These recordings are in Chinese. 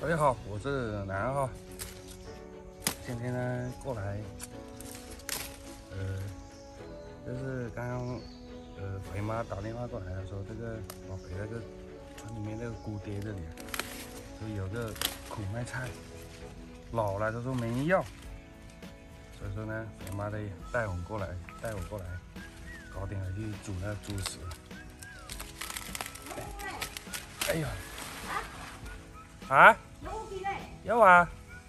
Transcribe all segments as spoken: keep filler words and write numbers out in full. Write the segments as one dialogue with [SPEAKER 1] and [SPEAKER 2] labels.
[SPEAKER 1] 大家好，我是南哈。今天呢过来，呃，就是刚刚呃肥妈打电话过来的时候，这个宝贝那个村里面那个姑爹这里，就有个苦麦菜，老了都说没人要，所以说呢，肥妈得带我过来，带我过来，搞点回去煮那猪食。哎呦，啊？要啊。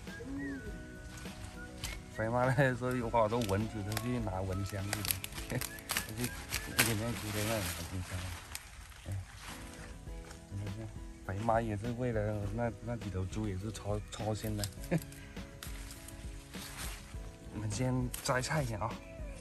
[SPEAKER 1] 肥妈呢说有好多蚊子，都去拿蚊香去的，去那里面直接那拿蚊香。哎，你看，肥妈也是为了那那几头猪也是操操心的。我们先摘菜一下啊。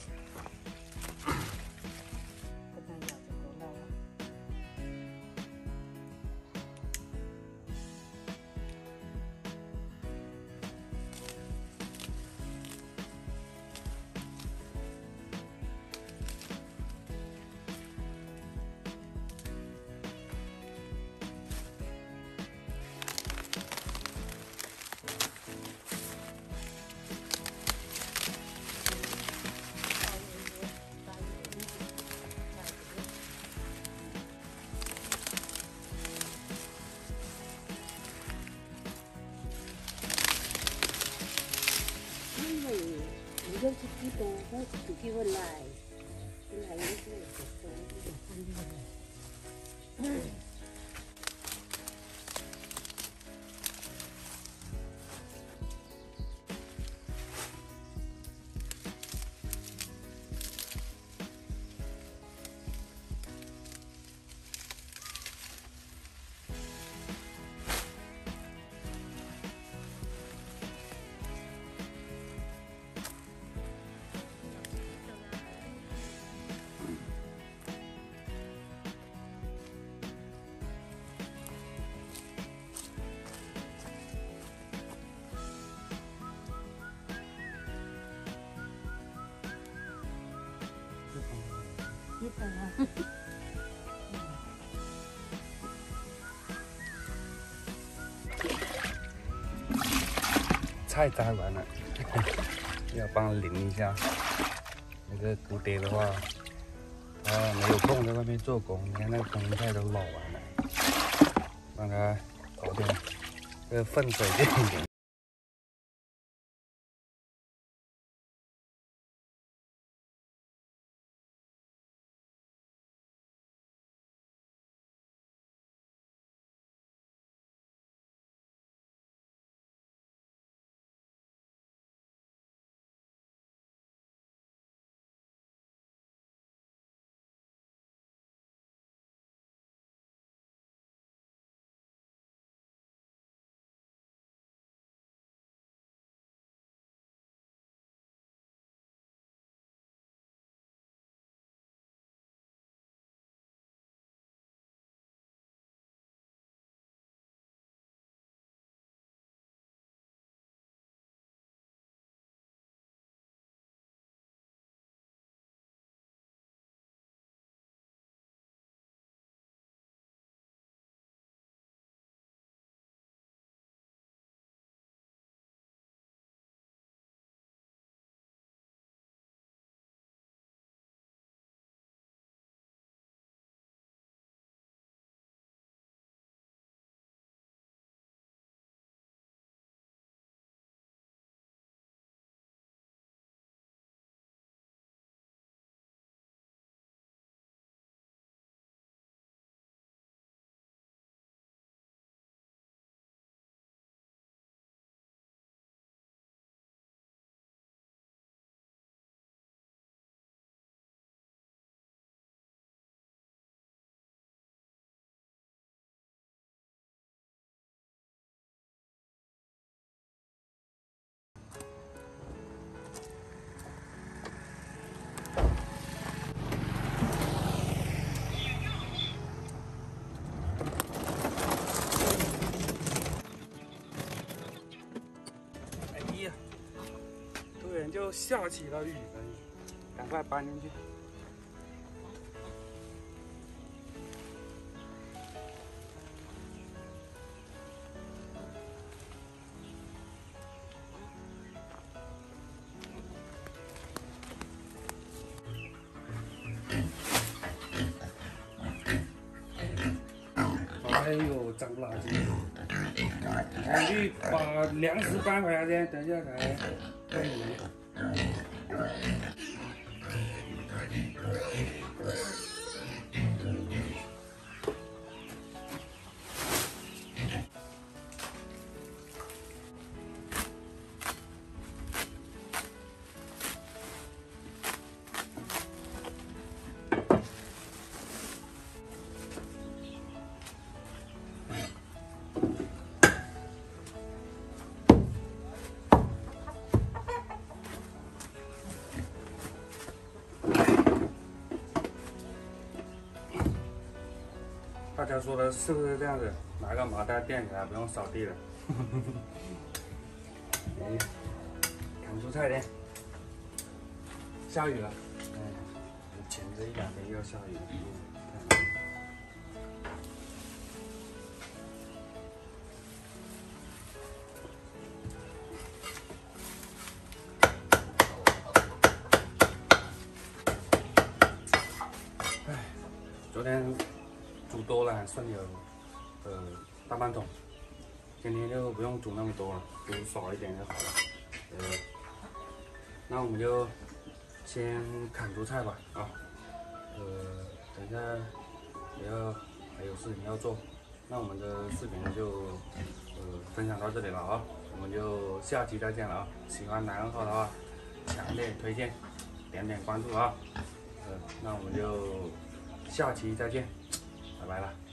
[SPEAKER 2] dân chỉ đi tù cũng chỉ đi bên này bên này nó sẽ được tù được ăn đi này.
[SPEAKER 1] 菜摘完了，要帮淋一下。那个姑爹的话，他没有空在外面做工，你看那个空菜都捞完了，帮他搞点这个粪水这一点。就下起了雨了，赶快搬进去。 哎呦，脏不拉几！哎，你把粮食搬回来先，等一下才给你。大家说的是不是这样子？拿个麻袋垫起来，不用扫地了。哎，砍蔬菜的。下雨了，哎，前这一两天又要下雨了。哎，昨天煮多了，还剩有呃大半桶，今天就不用煮那么多了，煮少一点就好了。呃，那我们就先砍蔬菜吧，啊，呃，等一下也要还有事情要做，那我们的视频就呃分享到这里了啊，我们就下期再见了啊！喜欢南二号的话，强烈推荐，点点关注啊！呃，那我们就下期再见，拜拜了。